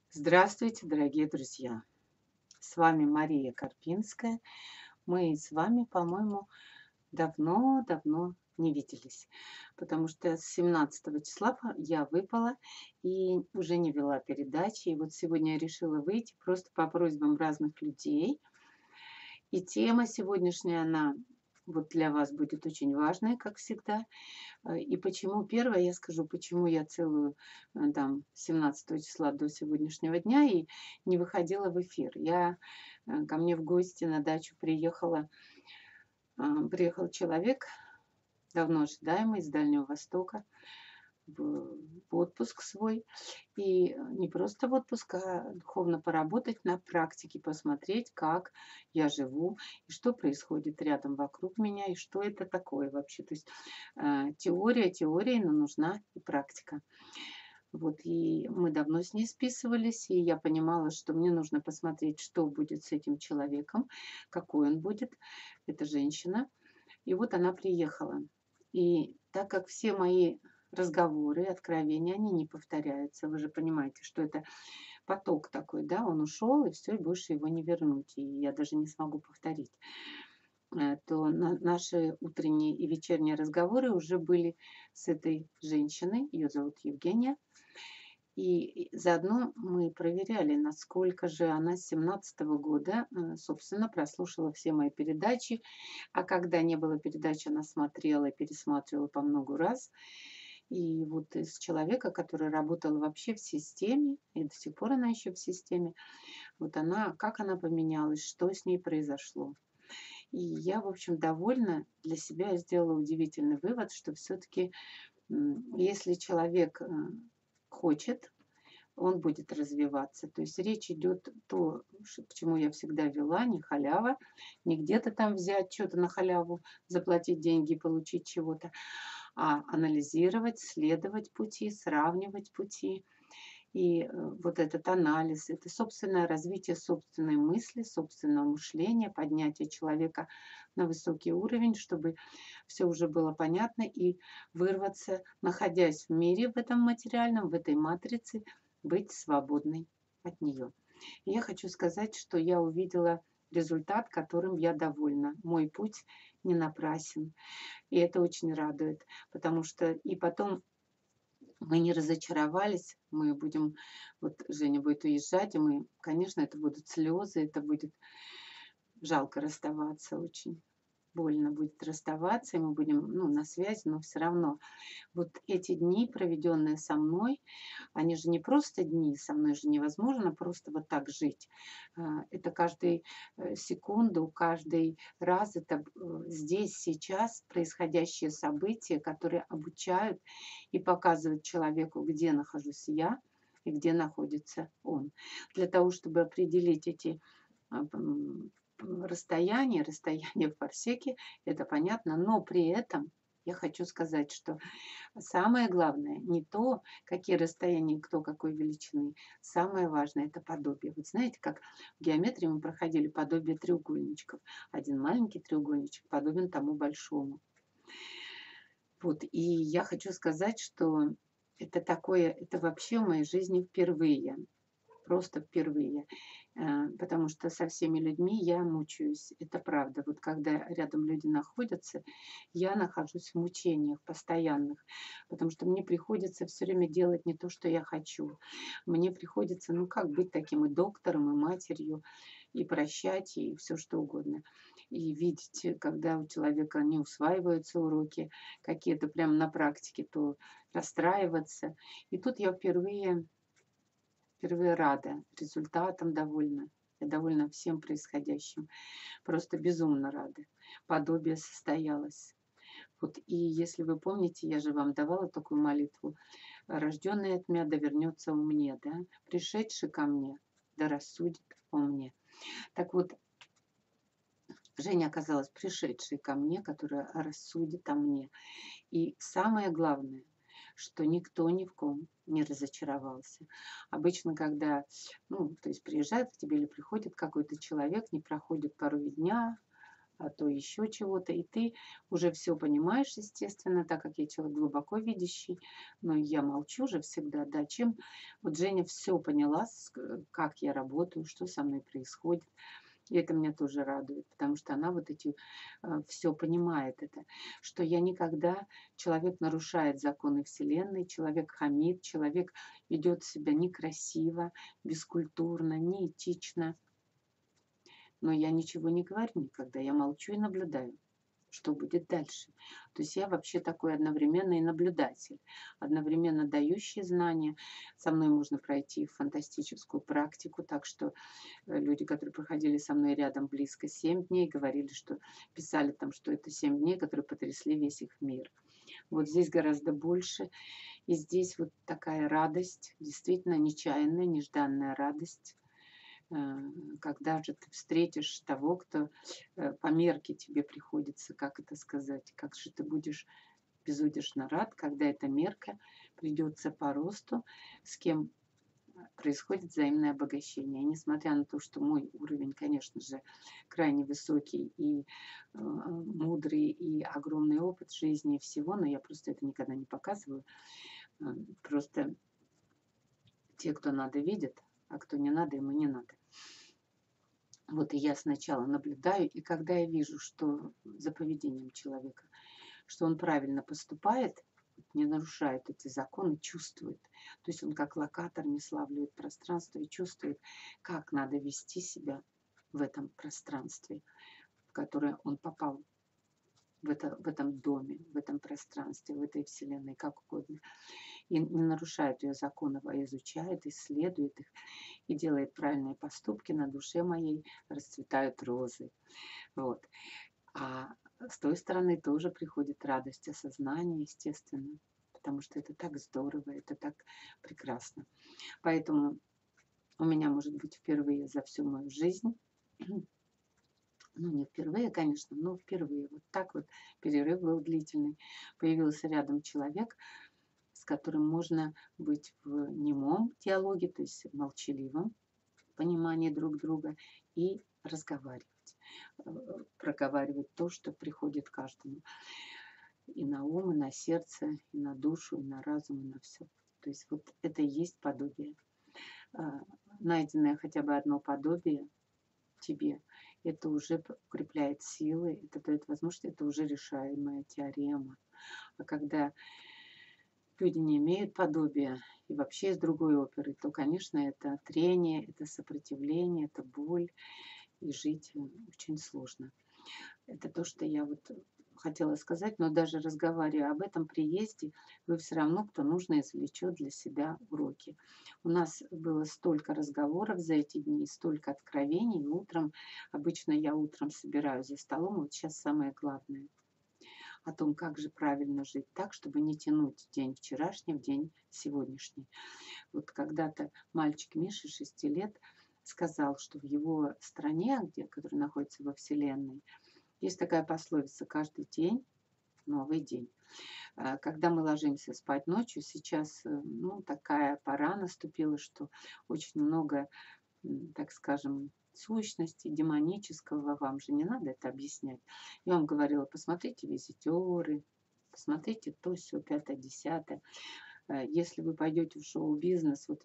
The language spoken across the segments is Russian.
Здравствуйте, дорогие друзья! С вами Мария Карпинская. Мы с вами, по-моему, давно-давно не виделись, потому что с 17 числа я выпала и уже не вела передачи. И вот сегодня я решила выйти просто по просьбам разных людей. И тема сегодняшняя, она вот для вас будет очень важная, как всегда. И почему первое, я скажу, почему я целую там 17 числа до сегодняшнего дня и не выходила в эфир. Ко мне в гости на дачу приехал человек, давно ожидаемый, из Дальнего Востока, в отпуск свой. И не просто в отпуск, а духовно поработать на практике, посмотреть, как я живу, и что происходит рядом вокруг меня, и что это такое вообще. То есть теория теорией, но нужна и практика. Вот, и мы давно с ней списывались, и я понимала, что мне нужно посмотреть, что будет с этим человеком, какой он будет. Это женщина. И вот она приехала. И так как все мои разговоры, откровения, они не повторяются, вы же понимаете, что это поток такой, да, он ушел, и все, и больше его не вернуть, и я даже не смогу повторить. Наши утренние и вечерние разговоры уже были с этой женщиной, ее зовут Евгения, и заодно мы проверяли, насколько же она с 17 года, собственно, прослушала все мои передачи. А когда не было передач, она смотрела и пересматривала по много раз. И вот из человека, который работал вообще в системе, и до сих пор она еще в системе, вот она, как она поменялась, что с ней произошло. И я, в общем, довольна для себя, я сделала удивительный вывод, что все-таки, если человек хочет, он будет развиваться. То есть речь идет к чему я всегда вела, не халява, не где-то там взять что-то на халяву, заплатить деньги и получить чего-то, а анализировать, следовать пути, сравнивать пути. И вот этот анализ, это собственное развитие собственной мысли, собственного мышления, поднятие человека на высокий уровень, чтобы все уже было понятно и вырваться, находясь в мире в этом материальном, в этой матрице, быть свободной от нее. И я хочу сказать, что я увидела результат, которым я довольна. Мой путь не напрасен. И это очень радует, потому что и потом мы не разочаровались, мы будем, вот Женя будет уезжать, и мы, конечно, это будут слезы, это будет жалко расставаться очень. Больно будет расставаться, и мы будем, ну, на связи, но все равно. Вот эти дни, проведенные со мной, они же не просто дни, со мной же невозможно просто вот так жить. Это каждую секунду, каждый раз, это здесь, сейчас происходящие события, которые обучают и показывают человеку, где нахожусь я и где находится он. Для того, чтобы определить эти а, м, расстояние в парсеке, это понятно, но при этом я хочу сказать, что самое главное не то, какие расстояния, кто какой величины. Самое важное – это подобие. Вот знаете, как в геометрии мы проходили подобие треугольничков. Один маленький треугольничек подобен тому большому. Вот, и я хочу сказать, что это такое, это вообще в моей жизни впервые, просто впервые. Потому что со всеми людьми я мучаюсь. Это правда. Вот когда рядом люди находятся, я нахожусь в мучениях постоянных, потому что мне приходится все время делать не то, что я хочу. Мне приходится, ну как быть таким и доктором, и матерью, и прощать, и все что угодно. И видеть, когда у человека не усваиваются уроки какие-то прямо на практике, то расстраиваться. И тут я впервые рада результатам, довольна. Я довольна всем происходящим. Просто безумно рада. Подобие состоялось. Вот, и если вы помните, я же вам давала такую молитву: рожденный от меня да вернется у мне, да, пришедший ко мне да рассудит о мне. Так вот, Женя оказалась пришедшей ко мне, которая рассудит о мне. И самое главное, что никто ни в ком не разочаровался. Обычно, когда, ну, то есть приезжает к тебе или приходит какой-то человек, не проходит порой дня, а то еще чего-то. И ты уже все понимаешь, естественно, так как я человек глубоко видящий, но я молчу же всегда, да, чем вот Женя все поняла, как я работаю, что со мной происходит. И это меня тоже радует, потому что она вот эти все понимает это, что я никогда, человек нарушает законы Вселенной, человек хамит, человек ведет себя некрасиво, бескультурно, неэтично. Но я ничего не говорю никогда, я молчу и наблюдаю, что будет дальше. То есть я вообще такой одновременно и наблюдатель, одновременно дающий знания. Со мной можно пройти фантастическую практику, так что люди, которые проходили со мной рядом близко 7 дней, говорили, что писали там, что это 7 дней, которые потрясли весь их мир. Вот здесь гораздо больше. И здесь вот такая радость, действительно нечаянная, нежданная радость, когда же ты встретишь того, кто по мерке тебе приходится, как это сказать, как же ты будешь безудержно рад, когда эта мерка придется по росту, с кем происходит взаимное обогащение. И несмотря на то, что мой уровень, конечно же, крайне высокий и мудрый, и огромный опыт жизни и всего, но я просто это никогда не показываю. Просто те, кто надо, видят, а кто не надо, ему не надо. Вот и я сначала наблюдаю, и когда я вижу, что за поведением человека, что он правильно поступает, не нарушает эти законы, чувствует. То есть он как локатор не славливает пространство и чувствует, как надо вести себя в этом пространстве, в которое он попал, в этом доме, в этом пространстве, в этой вселенной, как угодно. И не нарушает ее законов, а изучает, исследует их и делает правильные поступки, на душе моей расцветают розы. Вот. А с той стороны тоже приходит радость осознания, естественно, потому что это так здорово, это так прекрасно. Поэтому у меня, может быть, впервые за всю мою жизнь, ну, не впервые, конечно, но впервые, вот так вот, перерыв был длительный, появился рядом человек, с которым можно быть в немом диалоге, то есть в молчаливом понимании друг друга и разговаривать, проговаривать то, что приходит каждому и на ум, и на сердце, и на душу, и на разум, и на все. То есть вот это и есть подобие. Найденное хотя бы одно подобие тебе, это уже укрепляет силы, это дает возможность, это уже решаемая теорема. А когда люди не имеют подобия и вообще из другой оперы, то, конечно, это трение, это сопротивление, это боль, и жить очень сложно. Это то, что я вот хотела сказать, но даже разговаривая об этом приезде, вы все равно, кто нужно, извлечет для себя уроки. У нас было столько разговоров за эти дни, столько откровений. Утром, обычно я утром собираюсь за столом, вот сейчас самое главное о том, как же правильно жить так, чтобы не тянуть день вчерашний в день сегодняшний. Вот когда-то мальчик Миша 6 лет сказал, что в его стране, которая находится во Вселенной, есть такая пословица: каждый день новый день. Когда мы ложимся спать ночью, сейчас ну, такая пора наступила, что очень много, так скажем, сущности демонического, вам же не надо это объяснять. Я вам говорила, посмотрите «Визитеры», посмотрите то, сё, пятое, десятое. Если вы пойдете в шоу-бизнес, вот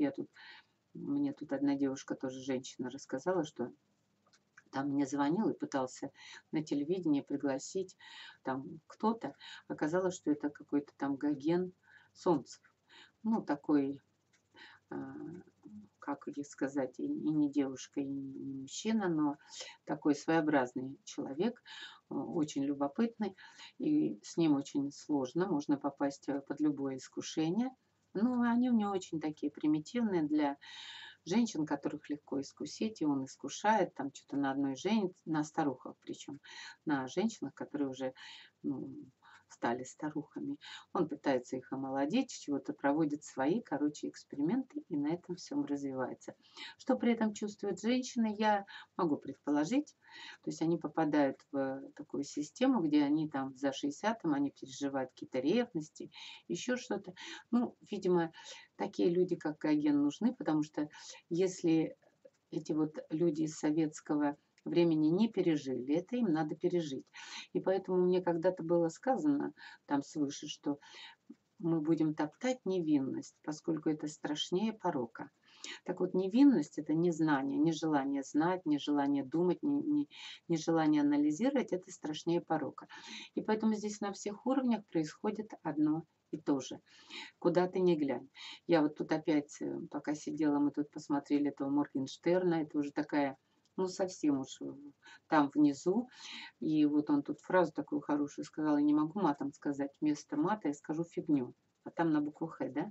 мне тут одна девушка, тоже женщина, рассказала, что там мне звонил и пытался на телевидении пригласить там кто-то. Оказалось, что это какой-то там Гоген Солнцев. Ну, такой, а, как ей сказать, и не девушка, и не мужчина, но такой своеобразный человек, очень любопытный. И с ним очень сложно, можно попасть под любое искушение. Ну, они у него очень такие примитивные для женщин, которых легко искусить, и он искушает там что-то на одной женщине, на старухах причем, на женщинах, которые уже ну, стали старухами. Он пытается их омолодить, чего-то проводит свои, короче, эксперименты, и на этом всем развивается. Что при этом чувствуют женщины, я могу предположить. То есть они попадают в такую систему, где они там за 60 они переживают какие-то ревности, еще что-то. Ну, видимо, такие люди, как Гоген, нужны, потому что если эти вот люди из советского времени не пережили. Это им надо пережить. И поэтому мне когда-то было сказано там свыше, что мы будем топтать невинность, поскольку это страшнее порока. Так вот, невинность – это не знание, не желание знать, не желание думать, не желание анализировать – это страшнее порока. И поэтому здесь на всех уровнях происходит одно и то же. Куда ты ни глянь. Я вот тут опять, пока сидела, мы тут посмотрели этого Моргенштерна, это уже такая, ну совсем уж там внизу. И вот он тут фразу такую хорошую сказал, я не могу матом сказать, вместо мата я скажу фигню. А там на букву Х, да?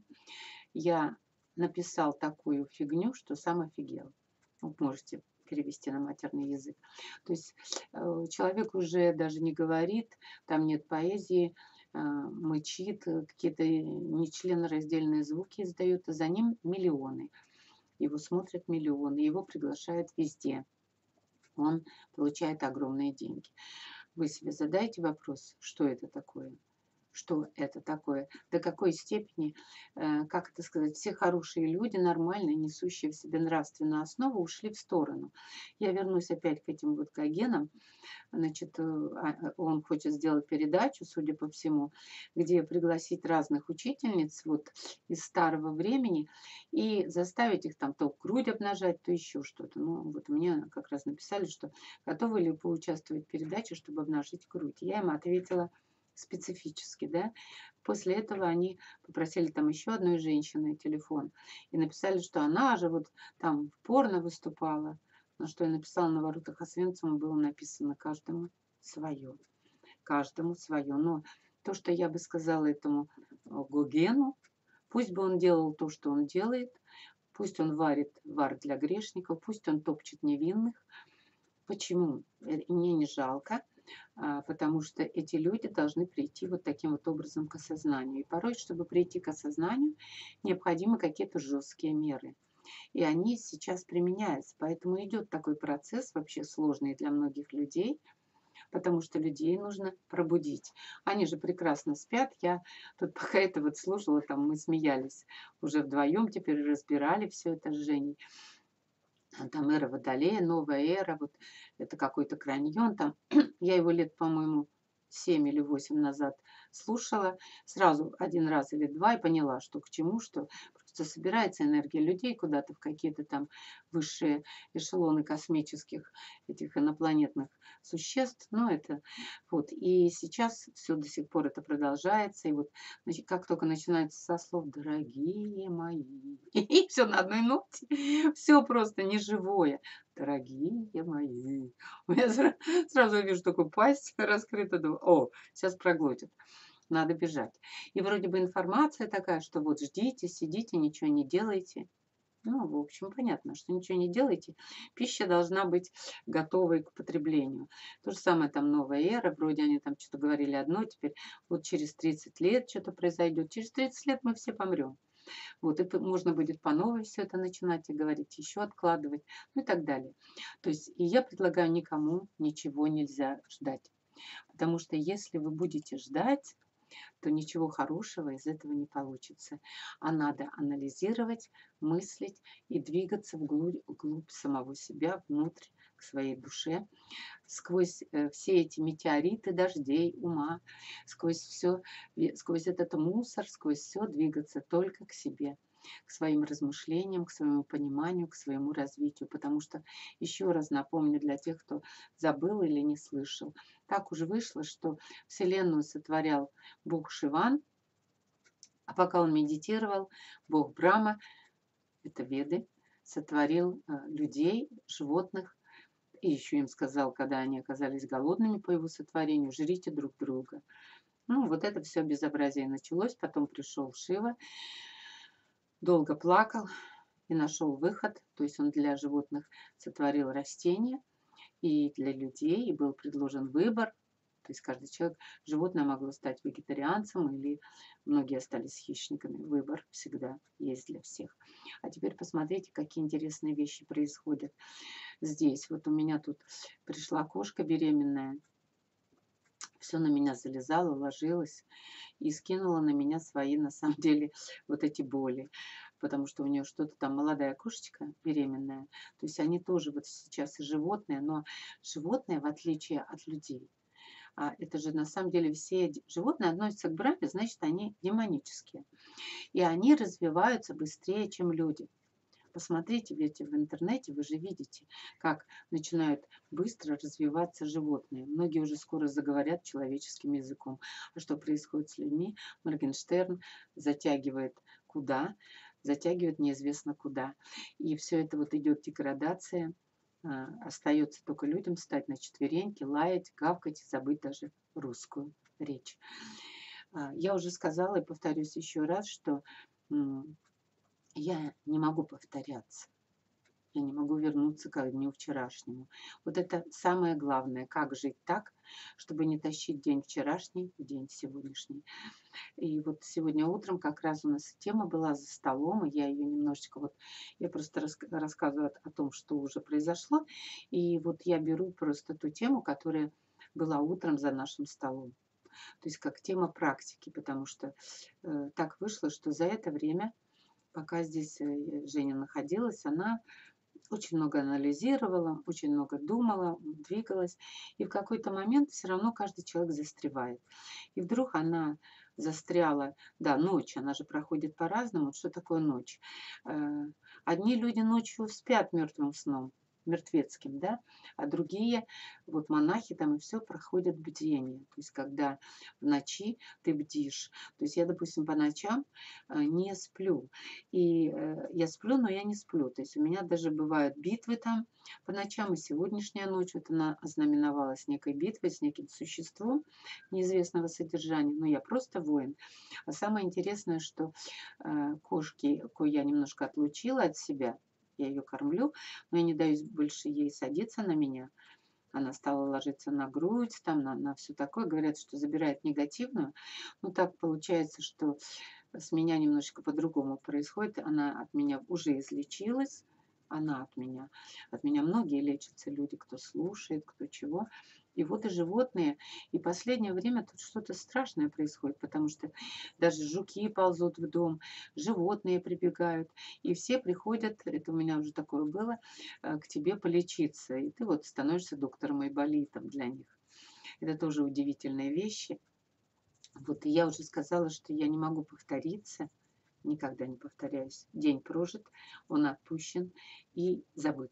Я написал такую фигню, что сам офигел. Вот можете перевести на матерный язык. То есть человек уже даже не говорит, там нет поэзии, мычит, какие-то нечленораздельные звуки издает, а за ним миллионы. Его смотрят миллионы, его приглашают везде. Он получает огромные деньги. Вы себе задайте вопрос, что это такое? Что это такое, до какой степени, как это сказать, все хорошие люди, нормальные, несущие в себе нравственную основу, ушли в сторону. Я вернусь опять к этим вот гогенам. Значит, он хочет сделать передачу, судя по всему, где пригласить разных учительниц вот из старого времени и заставить их там то грудь обнажать, то еще что-то. Ну, вот мне как раз написали, что готовы ли поучаствовать в передаче, чтобы обнажить грудь. Я им ответила специфически, да. После этого они попросили там еще одной женщины телефон и написали, что она же вот там в порно выступала. На что я написала на воротах Освенцима, было написано каждому свое. Каждому свое. Но то, что я бы сказала этому Гогену, пусть бы он делал то, что он делает, пусть он варит вар для грешников, пусть он топчет невинных. Почему? Мне не жалко, потому что эти люди должны прийти вот таким вот образом к осознанию. И порой, чтобы прийти к осознанию, необходимы какие-то жесткие меры. И они сейчас применяются. Поэтому идет такой процесс, вообще сложный для многих людей, потому что людей нужно пробудить. Они же прекрасно спят. Я тут пока это вот слушала, там мы смеялись уже вдвоем, теперь разбирали все это с Женей. Там эра Водолея, новая эра, вот это какой-то краньон там. Я его лет, по-моему, 7 или 8 назад слушала, сразу один раз или два и поняла, что к чему, что просто собирается энергия людей куда-то в какие-то там высшие эшелоны космических этих инопланетных существ. Ну, это вот. И сейчас все до сих пор это продолжается. И вот, значит, как только начинается со слов «дорогие мои», и все на одной ноте, все просто неживое. Дорогие мои. Я сразу вижу такую пасть раскрытую, думаю, о, сейчас проглотит, надо бежать. И вроде бы информация такая, что вот ждите, сидите, ничего не делайте. Ну, в общем, понятно, что ничего не делайте. Пища должна быть готовой к потреблению. То же самое там новая эра, вроде они там что-то говорили одно, теперь вот через 30 лет что-то произойдет. Через 30 лет мы все помрем. Вот, и можно будет по новой все это начинать и говорить, еще откладывать, ну и так далее. То есть, и я предлагаю никому ничего нельзя ждать. Потому что если вы будете ждать, то ничего хорошего из этого не получится. А надо анализировать, мыслить и двигаться вглубь самого себя, внутрь, к своей душе, сквозь все эти метеориты дождей ума, сквозь этот мусор, сквозь все двигаться только к себе, к своим размышлениям, к своему пониманию, к своему развитию. Потому что, еще раз напомню для тех, кто забыл или не слышал, так уже вышло, что Вселенную сотворял Бог Шиван, а пока он медитировал, Бог Брахма, это Веды, сотворил людей, животных, и еще им сказал, когда они оказались голодными по его сотворению, жрите друг друга. Ну, вот это все безобразие началось. Потом пришел Шива, долго плакал и нашел выход. То есть он для животных сотворил растения, и для людей, и был предложен выбор. То есть каждый человек, животное могло стать вегетарианцем, или многие остались хищниками. Выбор всегда есть для всех. А теперь посмотрите, какие интересные вещи происходят здесь. Вот у меня тут пришла кошка беременная, все на меня залезала, ложилась и скинула на меня свои, на самом деле, вот эти боли. потому что у нее что-то там молодая кошечка беременная. То есть они тоже вот сейчас и животные, но животные, в отличие от людей, это же на самом деле все животные относятся к Брахме, значит, они демонические. И они развиваются быстрее, чем люди. Посмотрите ведь в интернете, вы же видите, как начинают быстро развиваться животные. Многие уже скоро заговорят человеческим языком. А что происходит с людьми? Моргенштерн затягивает куда? Затягивает неизвестно куда. И все это вот идет деградация. Остается только людям встать на четвереньки, лаять, гавкать и забыть даже русскую речь. Я уже сказала и повторюсь еще раз, что я не могу повторяться. Я не могу вернуться к дню вчерашнему. Вот это самое главное, как жить так, чтобы не тащить день вчерашний в день сегодняшний. И вот сегодня утром как раз у нас тема была за столом, и я ее немножечко вот, я просто рассказываю о том, что уже произошло, и вот я беру просто ту тему, которая была утром за нашим столом. То есть как тема практики, потому что так вышло, что за это время, пока здесь Женя находилась, она очень много анализировала, очень много думала, двигалась. И в какой-то момент все равно каждый человек застревает. И вдруг она застряла, да, ночь, она же проходит по-разному. Что такое ночь? Одни люди ночью спят мертвым сном, мертвецким, да, а другие, вот монахи там и все проходят бдение. То есть когда в ночи ты бдишь. То есть я, допустим, по ночам не сплю. И я сплю, но я не сплю. То есть у меня даже бывают битвы там по ночам. И сегодняшняя ночь, вот она ознаменовалась некой битвой с неким существом неизвестного содержания. Но я просто воин. А самое интересное, что кошки, кое я немножко отлучила от себя, я ее кормлю, но я не даю больше ей садиться на меня. Она стала ложиться на грудь, там, на все такое. Говорят, что забирает негативную. Ну, так получается, что с меня немножечко по-другому происходит. Она от меня уже излечилась, она от меня. От меня многие лечатся люди, кто слушает, кто чего. И вот и животные. И последнее время тут что-то страшное происходит, потому что даже жуки ползут в дом, животные прибегают. И все приходят, это у меня уже такое было, к тебе полечиться. И ты вот становишься доктором айболитом для них. Это тоже удивительные вещи. Вот и я уже сказала, что я не могу повториться, никогда не повторяюсь. День прожит, он отпущен и забыт.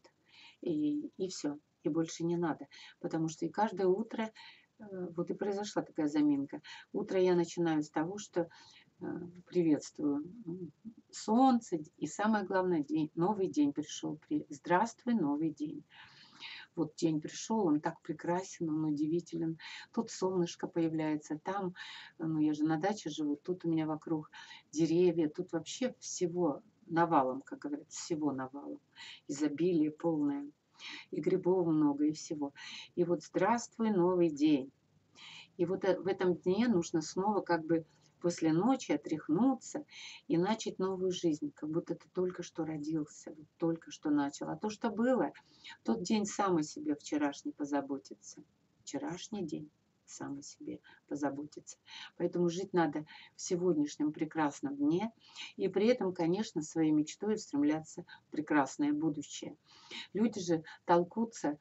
И все, и больше не надо. Потому что и каждое утро, вот и произошла такая заминка. Утро я начинаю с того, что приветствую солнце, и самое главное, новый день пришел. Здравствуй, новый день. Вот день пришел, он так прекрасен, он удивителен. Тут солнышко появляется, там, ну я же на даче живу, тут у меня вокруг деревья, тут вообще всего навалом, как говорят, всего навалом. Изобилие полное. И грибов много, и всего. И вот здравствуй, новый день. И вот в этом дне нужно снова как бы после ночи отряхнуться и начать новую жизнь, как будто ты только что родился, вот только что начал. А то, что было, тот день сам о себе вчерашний позаботится. Вчерашний день сам о себе позаботится. Поэтому жить надо в сегодняшнем прекрасном дне и при этом, конечно, своей мечтой устремляться в прекрасное будущее. Люди же толкутся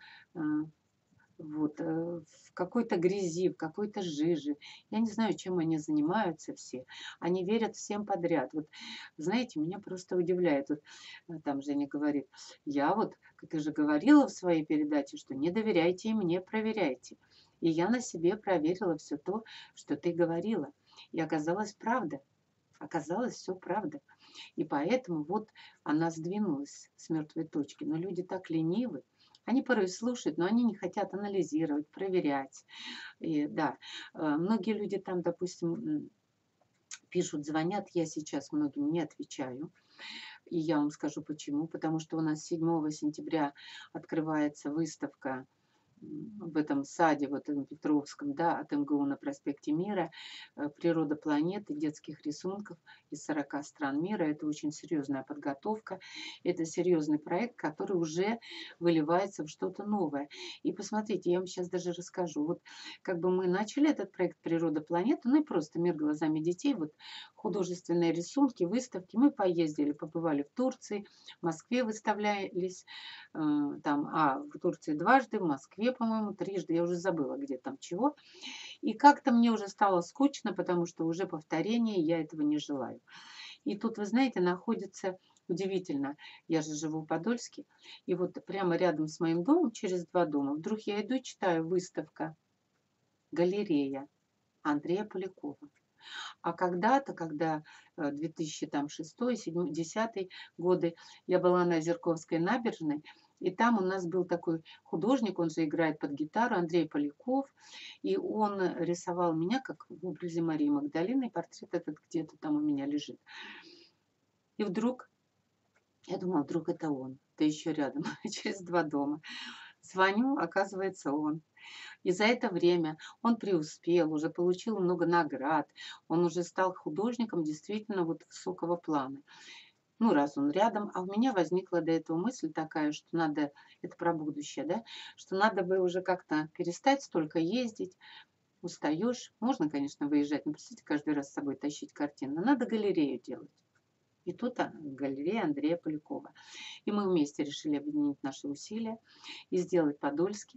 вот, в какой-то грязи, в какой-то жиже. Я не знаю, чем они занимаются все. Они верят всем подряд. Вот, знаете, меня просто удивляет. Вот, там Женя говорит, я вот, как я же говорила в своей передаче, что не доверяйте и мне, проверяйте. И я на себе проверила все то, что ты говорила. И оказалось правда. Оказалось все правда. И поэтому вот она сдвинулась с мертвой точки. Но люди так ленивы. Они порой слушают, но они не хотят анализировать, проверять. И да, многие люди там, допустим, пишут, звонят, я сейчас многим не отвечаю. И я вам скажу почему. Потому что у нас 7 сентября открывается выставка в этом саде, вот этом Петровском, да, от МГУ на проспекте Мира, «Природа планеты», детских рисунков из 40 стран мира. Это очень серьезная подготовка, это серьезный проект, который уже выливается в что-то новое. И посмотрите, я вам сейчас даже расскажу. Вот как бы мы начали этот проект «Природа планеты», ну и просто «Мир глазами детей», вот художественные рисунки, выставки. Мы поездили, побывали в Турции, в Москве выставлялись, там, в Турции дважды, в Москве, по-моему, трижды, я уже забыла, где там чего. И как-то мне уже стало скучно, потому что уже повторение, я этого не желаю. И тут, вы знаете, находится удивительно, я же живу в Подольске, и вот прямо рядом с моим домом, через 2 дома, вдруг я иду и читаю выставка, галерея Андрея Полякова. А когда-то, когда 2006, 7, 10 годы, я была на Озерковской набережной, и там у нас был такой художник, он же играет под гитару, Андрей Поляков, и он рисовал меня как в образе Марии Магдалины, и портрет этот где-то там у меня лежит. И вдруг, я думала, вдруг это он, да еще рядом, через 2 дома. Звоню, оказывается, он. И за это время он преуспел, уже получил много наград, он уже стал художником действительно вот высокого плана. Ну, раз он рядом, а у меня возникла до этого мысль такая, что надо, это про будущее, да, что надо бы уже как-то перестать столько ездить, устаешь. Можно, конечно, выезжать, но, представьте, каждый раз с собой тащить картины, но надо галерею делать. И тут галерея Андрея Полякова. И мы вместе решили объединить наши усилия и сделать в Подольске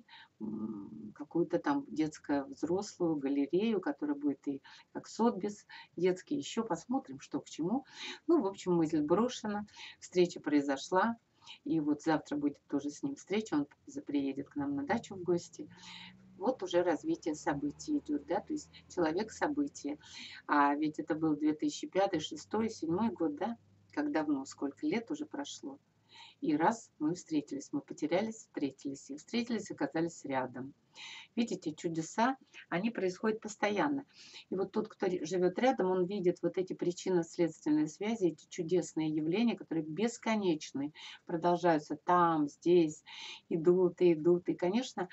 какую-то там детскую взрослую галерею, которая будет и как Сотбис детский. Еще посмотрим, что к чему. Ну, в общем, мысль брошена, встреча произошла. И вот завтра будет тоже с ним встреча, он приедет к нам на дачу в гости. Вот уже развитие событий идет, да, то есть человек-событие. А ведь это был 2005, 2006, 2007 год, да, как давно, сколько лет уже прошло. И раз мы встретились, мы потерялись, встретились, и встретились, оказались рядом. Видите, чудеса, они происходят постоянно. И вот тот, кто живет рядом, он видит вот эти причинно-следственные связи, эти чудесные явления, которые бесконечны, продолжаются там, здесь, идут и идут. И, конечно,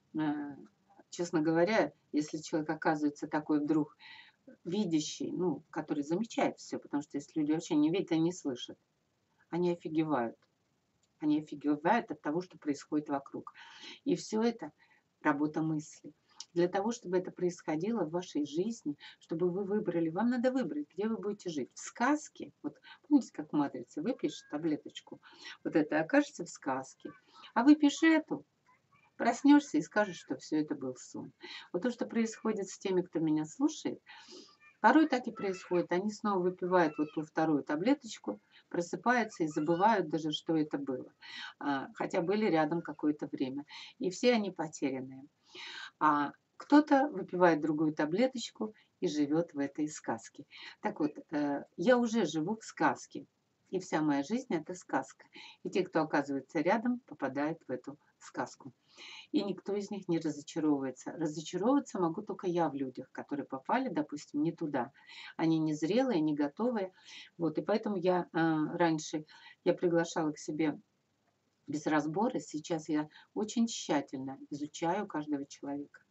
Э, честно говоря, если человек оказывается такой вдруг видящий, ну, который замечает все, потому что если люди вообще не видят, они не слышат, они офигевают. Они офигевают от того, что происходит вокруг. И все это работа мысли. Для того, чтобы это происходило в вашей жизни, чтобы вы выбрали, вам надо выбрать, где вы будете жить. В сказке, вот помните, как в «Матрице», выпьешь таблеточку, вот это окажется в сказке, а выпьешь эту, проснешься и скажешь, что все это был сон. Вот то, что происходит с теми, кто меня слушает, порой так и происходит. Они снова выпивают вот ту вторую таблеточку, просыпаются и забывают даже, что это было. Хотя были рядом какое-то время. И все они потерянные. А кто-то выпивает другую таблеточку и живет в этой сказке. Так вот, я уже живу в сказке. И вся моя жизнь – это сказка. И те, кто оказывается рядом, попадают в эту сказку. И никто из них не разочаровывается. Разочаровываться могу только я в людях, которые попали, допустим, не туда. Они не зрелые, не готовые. Вот, и поэтому я раньше я приглашала к себе без разбора. Сейчас я очень тщательно изучаю каждого человека,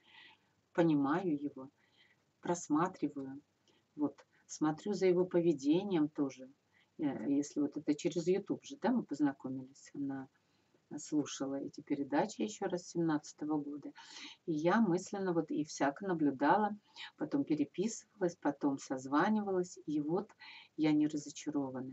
понимаю его, просматриваю. Вот, смотрю за его поведением тоже. Если вот это через YouTube же, да, мы познакомились, она слушала эти передачи еще раз с 17 года. И я мысленно вот и всяко наблюдала, потом переписывалась, потом созванивалась, и вот я не разочарована.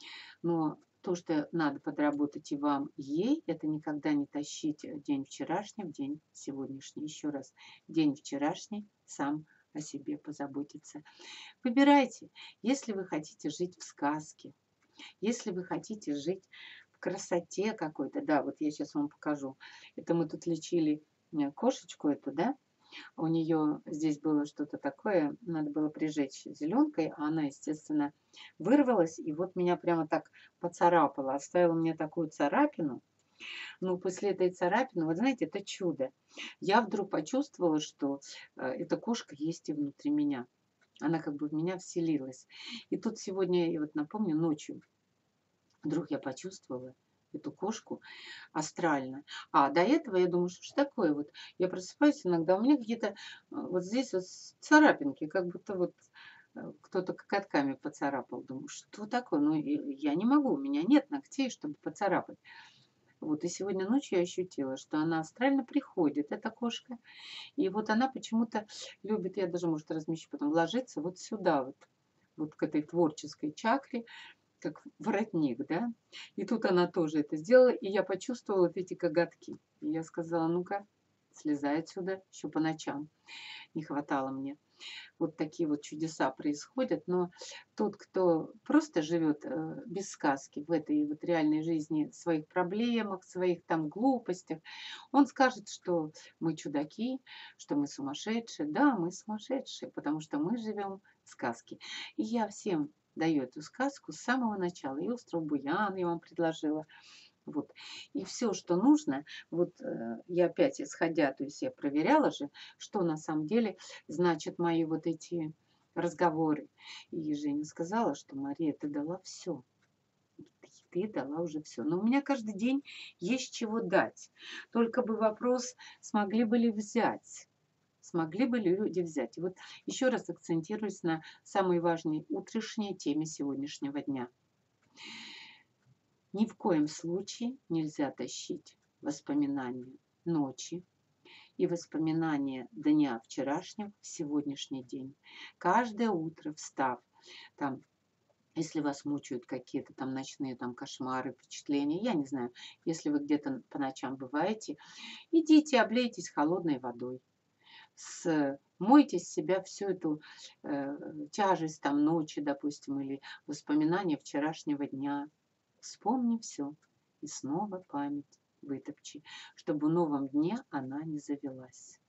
Но то, что надо подработать и вам, и ей, это никогда не тащить день вчерашний в день сегодняшний. Еще раз, день вчерашний сам о себе позаботиться. Выбирайте, если вы хотите жить в сказке, если вы хотите жить в красоте какой-то, да, вот я сейчас вам покажу. Это мы тут лечили кошечку эту, да, у нее здесь было что-то такое, надо было прижечь зеленкой, а она, естественно, вырвалась, и вот меня прямо так поцарапала, оставила мне такую царапину. Ну, после этой царапины, вот знаете, это чудо. Я вдруг почувствовала, что эта кошка есть и внутри меня. Она как бы в меня вселилась. И тут сегодня, я вот напомню, ночью вдруг я почувствовала, эту кошку астрально. А до этого я думаю, что ж такое вот. Я просыпаюсь иногда, у меня какие-то вот здесь вот царапинки, как будто вот кто-то коготками поцарапал. Думаю, что такое? Ну, я не могу, у меня нет ногтей, чтобы поцарапать. Вот, и сегодня ночью я ощутила, что она астрально приходит, эта кошка. И вот она почему-то любит, я даже, может, размещу потом, ложиться вот сюда вот, вот к этой творческой чакре, как воротник, да. И тут она тоже это сделала, и я почувствовала вот эти коготки. И я сказала, ну-ка, слезай отсюда, еще по ночам. Не хватало мне. Вот такие вот чудеса происходят. Но тот, кто просто живет без сказки в этой вот реальной жизни, своих проблемах, своих там глупостях, он скажет, что мы чудаки, что мы сумасшедшие. Да, мы сумасшедшие, потому что мы живем в сказке. И я всем даю эту сказку с самого начала. И «Остров Буян» я вам предложила. Вот. И все, что нужно, вот я опять исходя, то есть я проверяла же, что на самом деле значат мои вот эти разговоры. И Женя сказала, что Мария, ты дала все. Ты дала уже все. Но у меня каждый день есть чего дать. Только бы вопрос, смогли бы ли взять. Смогли бы ли люди взять. И вот еще раз акцентируюсь на самой важной утрешней теме сегодняшнего дня. Ни в коем случае нельзя тащить воспоминания ночи и воспоминания дня вчерашнего в сегодняшний день. Каждое утро встав, там, если вас мучают какие-то там ночные там кошмары, впечатления, я не знаю, если вы где-то по ночам бываете, идите, облейтесь холодной водой. Смойте с себя всю эту тяжесть там ночи, допустим, или воспоминания вчерашнего дня. Вспомни все. И снова память вытопчи, чтобы в новом дне она не завелась.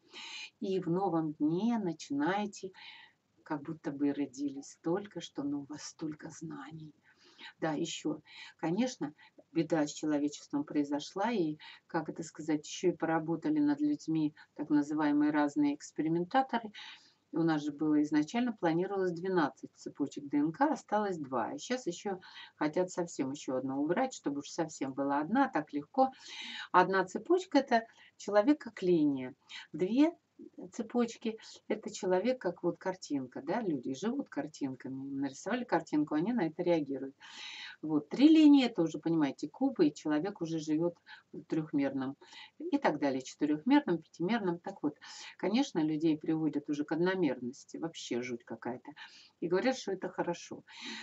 И в новом дне начинайте, как будто вы родились только что, но у вас столько знаний. Да, еще, конечно, беда с человечеством произошла, и, как это сказать, еще и поработали над людьми так называемые разные экспериментаторы. И у нас же было изначально планировалось 12 цепочек ДНК, осталось 2. И сейчас еще хотят совсем еще одну убрать, чтобы уж совсем была одна, так легко. Одна цепочка – это человек как линия. Две цепочки – это человек как вот картинка. Да? Люди живут картинками. Нарисовали картинку, они на это реагируют. Вот. 3 линии – это уже, понимаете, кубы, и человек уже живет в трехмерном и так далее, четырехмерном, пятимерном. Так вот, конечно, людей приводят уже к одномерности, вообще жуть какая-то. И говорят, что это хорошо.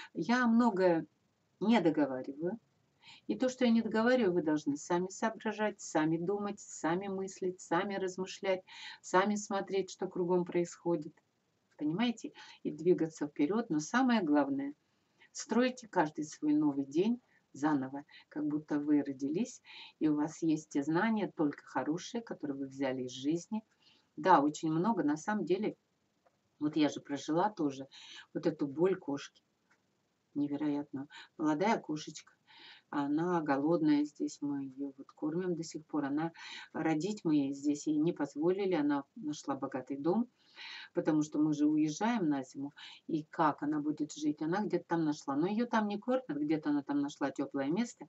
Я многое не договариваю. И то, что я не договариваю, вы должны сами соображать, сами думать, сами мыслить, сами размышлять, сами смотреть, что кругом происходит. Понимаете? И двигаться вперед. Но самое главное – стройте каждый свой новый день заново, как будто вы родились, и у вас есть те знания, только хорошие, которые вы взяли из жизни. Да, очень много, на самом деле, вот я же прожила тоже вот эту боль кошки невероятную. Молодая кошечка, она голодная здесь, мы ее вот кормим до сих пор. Она родить мы ей здесь ей не позволили, она нашла богатый дом, потому что мы же уезжаем на зиму, и как она будет жить? Она где-то там нашла, но ее там не кормят, где-то она там нашла теплое место,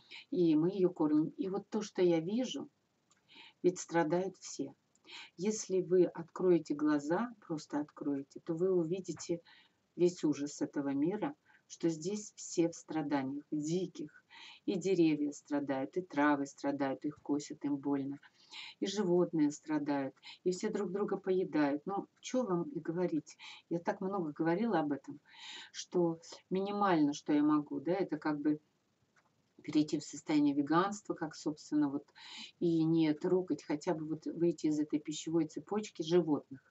и мы ее кормим. И вот то, что я вижу, ведь страдают все. Если вы откроете глаза, просто откроете, то вы увидите весь ужас этого мира, что здесь все в страданиях, диких. И деревья страдают, и травы страдают, их косят, им больно. И животные страдают, и все друг друга поедают. Ну, что вам и говорить? Я так много говорила об этом, что минимально, что я могу, да, это как бы перейти в состояние веганства, как, собственно, вот, и не трогать, хотя бы вот выйти из этой пищевой цепочки животных,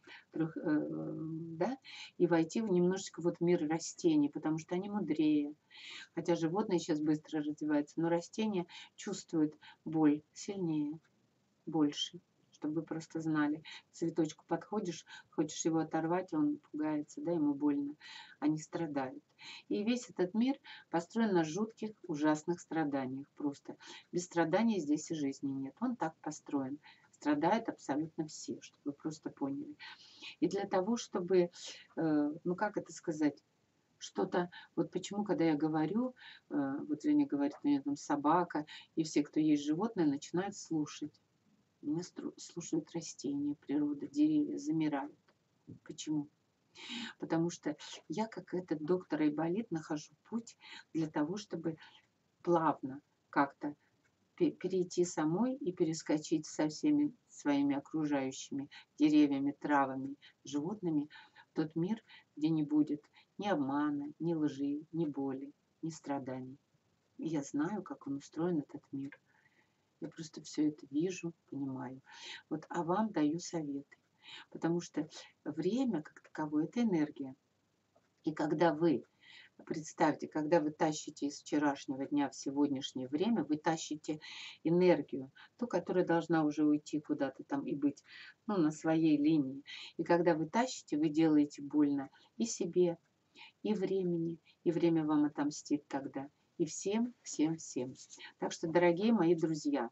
да, и войти в немножечко вот мир растений, потому что они мудрее. Хотя животные сейчас быстро развиваются, но растения чувствуют боль сильнее, больше, чтобы вы просто знали. К цветочку подходишь, хочешь его оторвать, он пугается, да, ему больно. Они страдают. И весь этот мир построен на жутких, ужасных страданиях просто. Без страданий здесь и жизни нет. Он так построен. Страдают абсолютно все, чтобы вы просто поняли. И для того, чтобы, ну как это сказать, что-то, вот почему, когда я говорю, вот Женя говорит, у нее там собака, и все, кто есть животные, начинают слушать. Меня слушают растения, природа, деревья, замирают. Почему? Потому что я, как этот доктор Айболит, нахожу путь для того, чтобы плавно как-то перейти самой и перескочить со всеми своими окружающими деревьями, травами, животными в тот мир, где не будет ни обмана, ни лжи, ни боли, ни страданий. И я знаю, как он устроен, этот мир. Я просто все это вижу, понимаю. Вот, а вам даю советы. Потому что время, как таковое, это энергия. И когда вы, представьте, когда вы тащите из вчерашнего дня в сегодняшнее время, вы тащите энергию, ту, которая должна уже уйти куда-то там и быть, ну, на своей линии. И когда вы тащите, вы делаете больно и себе, и времени, и время вам отомстит тогда. И всем, всем, всем. Так что, дорогие мои друзья,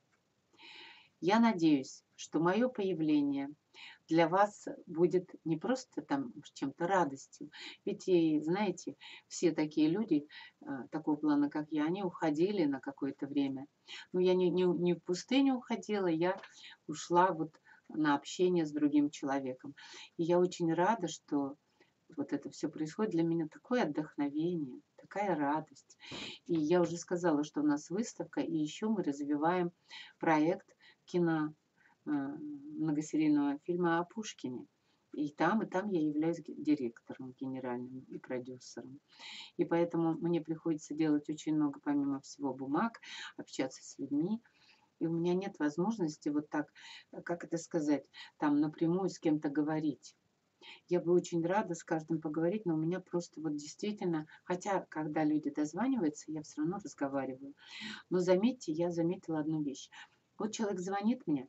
я надеюсь, что мое появление для вас будет не просто там чем-то радостью. Ведь, и, знаете, все такие люди, такого плана, как я, они уходили на какое-то время. Но я не в пустыню уходила, я ушла вот на общение с другим человеком. И я очень рада, что вот это все происходит. Для меня такое отдохновение, такая радость. И я уже сказала, что у нас выставка, и еще мы развиваем проект кино многосерийного фильма о Пушкине. И там я являюсь директором генеральным и продюсером. И поэтому мне приходится делать очень много, помимо всего, бумаг, общаться с людьми. И у меня нет возможности вот так, как это сказать, там напрямую с кем-то говорить. Я бы очень рада с каждым поговорить, но у меня просто вот действительно, хотя когда люди дозваниваются, я все равно разговариваю. Но заметьте, я заметила одну вещь. Вот человек звонит мне,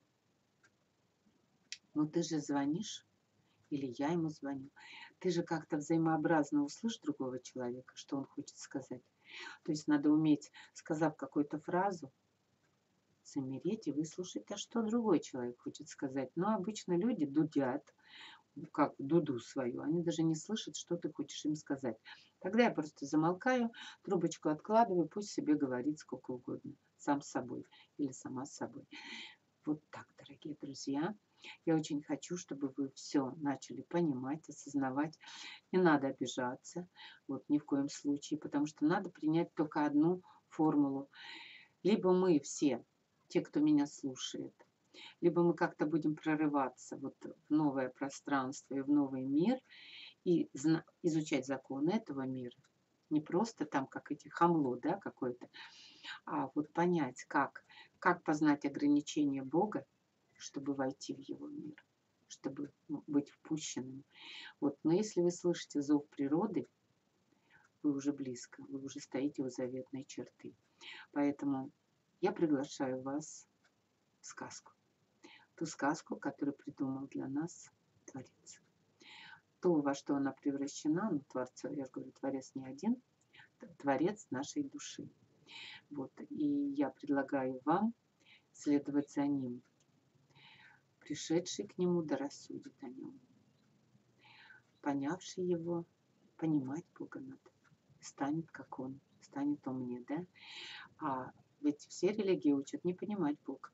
ну ты же звонишь, или я ему звоню. Ты же как-то взаимообразно услышь другого человека, что он хочет сказать. То есть надо уметь, сказав какую-то фразу, замереть и выслушать, а что другой человек хочет сказать. Но обычно люди дудят, как дуду свою, они даже не слышат, что ты хочешь им сказать. Тогда я просто замолкаю, трубочку откладываю, пусть себе говорит сколько угодно, сам с собой или сама с собой. Вот так, дорогие друзья. Я очень хочу, чтобы вы все начали понимать, осознавать. Не надо обижаться, вот ни в коем случае, потому что надо принять только одну формулу. Либо мы все, те, кто меня слушает, либо мы как-то будем прорываться вот в новое пространство и в новый мир и изучать законы этого мира. Не просто там, как эти хамло, да, какое-то, а вот понять, как познать ограничения Бога, чтобы войти в его мир, чтобы быть впущенным. Вот, но если вы слышите зов природы, вы уже близко, вы уже стоите у заветной черты. Поэтому я приглашаю вас в сказку. Ту сказку, которую придумал для нас Творец. То, во что она превращена, ну, Творец, я говорю, Творец не один, Творец нашей души. Вот, и я предлагаю вам следовать за ним. Пришедший к нему да рассудит о нем. Понявший его, понимать Бога надо. Станет как он, станет умнее, да? А ведь все религии учат не понимать Бога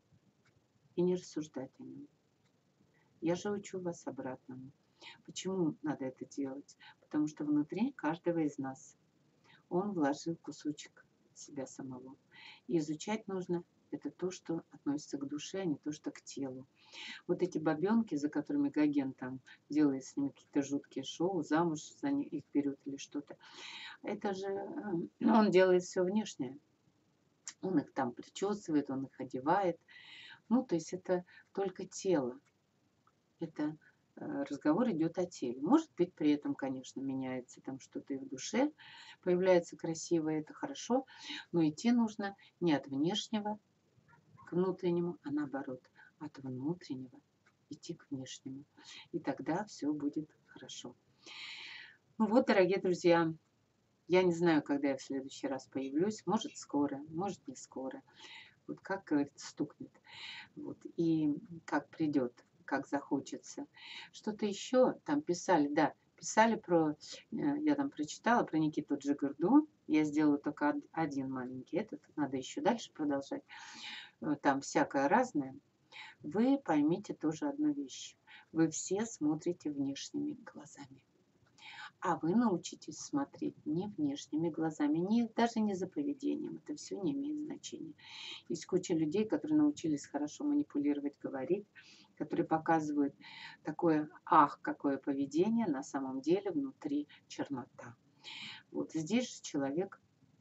и не рассуждать о нем. Я же учу вас обратному. Почему надо это делать? Потому что внутри каждого из нас он вложил кусочек себя самого. И изучать нужно это то, что относится к душе, а не то, что к телу. Вот эти бабенки, за которыми Гоген там делает с ними какие-то жуткие шоу, замуж за них их берет или что-то, это же он делает все внешнее. Он их там причесывает, он их одевает. Ну, то есть это только тело. Это разговор идет о теле. Может быть, при этом, конечно, меняется там что-то и в душе, появляется красивое, это хорошо, но идти нужно не от внешнего к внутреннему, а наоборот, от внутреннего идти к внешнему. И тогда все будет хорошо. Ну вот, дорогие друзья, я не знаю, когда я в следующий раз появлюсь. Может, скоро, может, не скоро. Вот как говорится, стукнет. Вот, и как придет, как захочется. Что-то еще там писали, да, Писали про, я там прочитала про Никиту Джигурду. Я сделала только один маленький этот, надо еще дальше продолжать. Там всякое разное. Вы поймите тоже одну вещь. Вы все смотрите внешними глазами. А вы научитесь смотреть не внешними глазами, даже не за поведением. Это все не имеет значения. Есть куча людей, которые научились хорошо манипулировать, говорить, которые показывают такое, ах, какое поведение, на самом деле внутри чернота. Вот здесь же человек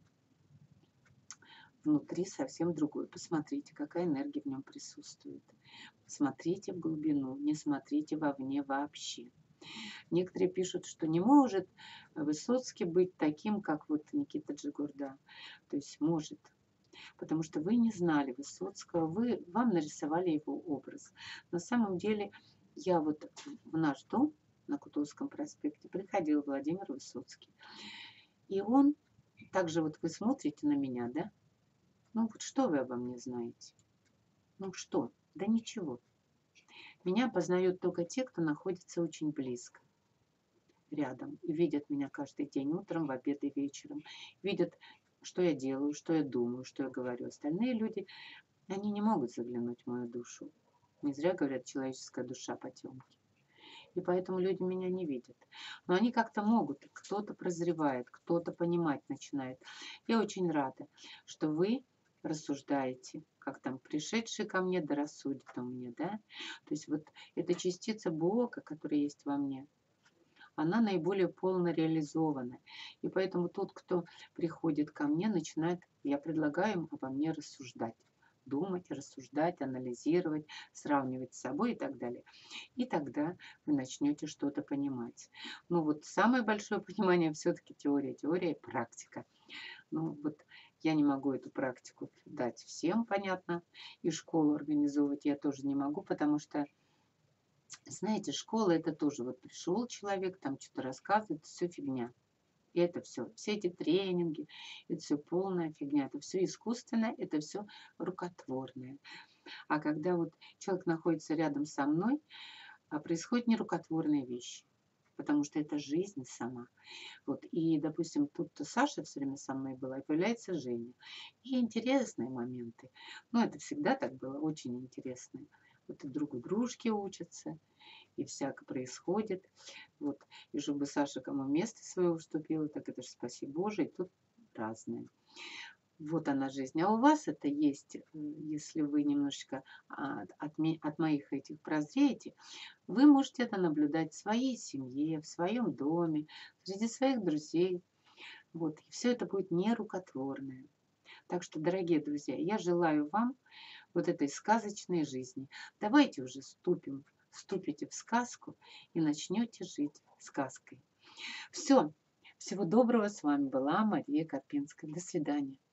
внутри совсем другой. Посмотрите, какая энергия в нем присутствует. Смотрите в глубину, не смотрите вовне вообще. Некоторые пишут, что не может Высоцкий быть таким, как вот Никита Джигурда. То есть может, потому что вы не знали Высоцкого, вам нарисовали его образ. На самом деле я вот в наш дом на Кутузовском проспекте приходил Владимир Высоцкий. И он, также вот вы смотрите на меня, да? Ну вот что вы обо мне знаете? Ну что? Да ничего. Меня познают только те, кто находится очень близко, рядом, и видят меня каждый день, утром, в обед и вечером. Видят, что я делаю, что я думаю, что я говорю. Остальные люди, они не могут заглянуть в мою душу. Не зря говорят, человеческая душа потемки. И поэтому люди меня не видят. Но они как-то могут, кто-то прозревает, кто-то понимать начинает. Я очень рада, что вы рассуждаете, как там пришедший ко мне, да рассудит он мне, да? То есть вот эта частица Бога, которая есть во мне, она наиболее полно реализована. И поэтому тот, кто приходит ко мне, начинает, я предлагаю им обо мне рассуждать. Думать, рассуждать, анализировать, сравнивать с собой и так далее. И тогда вы начнете что-то понимать. Ну вот самое большое понимание все-таки теория. Теория и практика. Ну вот я не могу эту практику дать всем, понятно. И школу организовывать я тоже не могу, потому что знаете, школа это тоже вот пришел человек, там что-то рассказывает, все фигня. И это все эти тренинги, это все полная фигня, это все искусственное, это все рукотворное. А когда вот человек находится рядом со мной, происходят нерукотворные вещи. Потому что это жизнь сама. Вот. И, допустим, тут-то Саша все время со мной была, и появляется Женя. И интересные моменты. Ну, это всегда так было, очень интересно. Вот и друг у дружки учатся, и всяко происходит. Вот. И чтобы Саша кому место свое уступила, так это же спаси Боже, и тут разное. Вот она жизнь. А у вас это есть, если вы немножечко от моих этих прозреете, вы можете это наблюдать в своей семье, в своем доме, среди своих друзей. Вот. И все это будет нерукотворное. Так что, дорогие друзья, я желаю вам вот этой сказочной жизни. Давайте уже вступите в сказку и начнете жить сказкой. Все. Всего доброго. С вами была Мария Карпинская. До свидания.